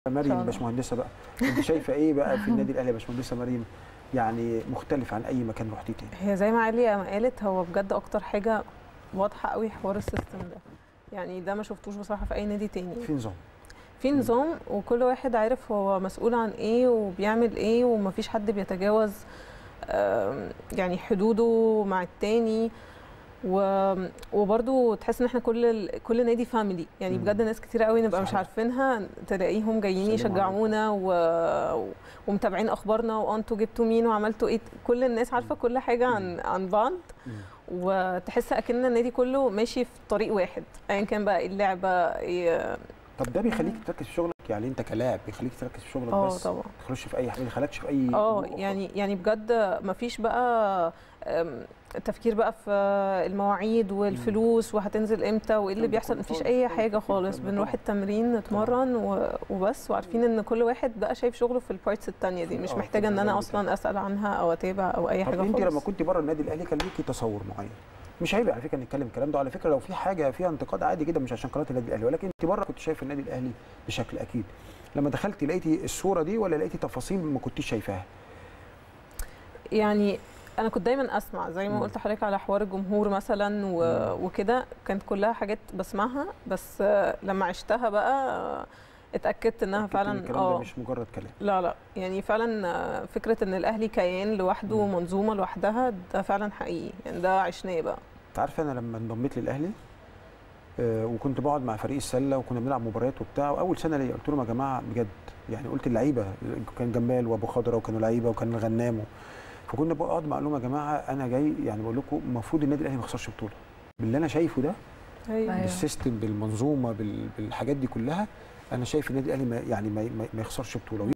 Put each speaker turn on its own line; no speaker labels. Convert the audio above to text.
مريم باشمهندسه بقى، انت شايفه ايه بقى في النادي الاهلي يا باشمهندسه مريم؟ يعني مختلف عن اي مكان رحتيه تاني.
هي زي ما عليا ما قالت، هو بجد اكتر حاجه واضحه قوي حوار السيستم ده. يعني ده ما شفتوش بصراحه في اي نادي تاني.
في نظام،
في نظام، وكل واحد عارف هو مسؤول عن ايه وبيعمل ايه، ومفيش حد بيتجاوز يعني حدوده مع التاني. وبرضو تحس ان احنا كل نادي فاميلي، يعني بجد ناس كتير قوي نبقى مش عارفينها تلاقيهم جايين يشجعونا ومتابعين اخبارنا، وانتوا جبتوا مين وعملتوا ايه. كل الناس عارفه كل حاجه عن بعض، وتحس اكن النادي كله ماشي في طريق واحد ايا كان بقى اللعبه إيه.
طب ده بيخليك تركز في شغلك؟ يعني انت كلاعب بيخليك تركز في شغلك بس؟
طبعا.
ما تخش في اي حاجه، ما يخلكش في اي
يعني بجد ما فيش بقى التفكير بقى في المواعيد والفلوس وهتنزل امتى وايه اللي بيحصل. مفيش اي حاجه خالص، بنروح التمرين نتمرن وبس، وعارفين ان كل واحد بقى شايف شغله في البارتس الثانيه دي، مش محتاجه ان انا اصلا اسال عنها او اتابع او اي حاجه خالص.
انت لما كنت بره النادي الاهلي كان ليكي تصور معين، مش عيب على فكره نتكلم الكلام ده، على فكره لو في حاجه فيها انتقاد عادي جدا، مش عشان قناه النادي الاهلي، ولكن انت بره كنت شايف النادي الاهلي بشكل اكيد. لما دخلتي لقيتي الصوره دي ولا لقيتي تفاصيل ما كنتيش شايفاها؟
يعني انا كنت دايما اسمع زي ما قلت لحضرتك على حوار الجمهور مثلا وكده، كانت كلها حاجات بسمعها، بس لما عشتها بقى اتاكدت انها فعلا
الكلام ده مش مجرد كلام.
لا يعني فعلا فكره ان الاهلي كيان لوحده ومنظومه لوحدها، ده فعلا حقيقي، يعني ده عشناه بقى.
انت عارفه انا لما انضميت للاهلي وكنت بقعد مع فريق السله وكنا بنلعب مباريات وبتاع، واول سنه ليا قلت لهم يا جماعه بجد، يعني قلت اللعيبه، كان جمال وابو خضره وكانوا لعيبه وكان غنام، فكنا بقعد مع لهم يا جماعه انا جاي، يعني بقول لما المفروض النادي الاهلي ما يخسرش بطوله باللي انا شايفه ده.
أيوة.
بالسيستم بالمنظومه بالحاجات دي كلها، انا شايف النادي الاهلي ما يخسرش بطوله.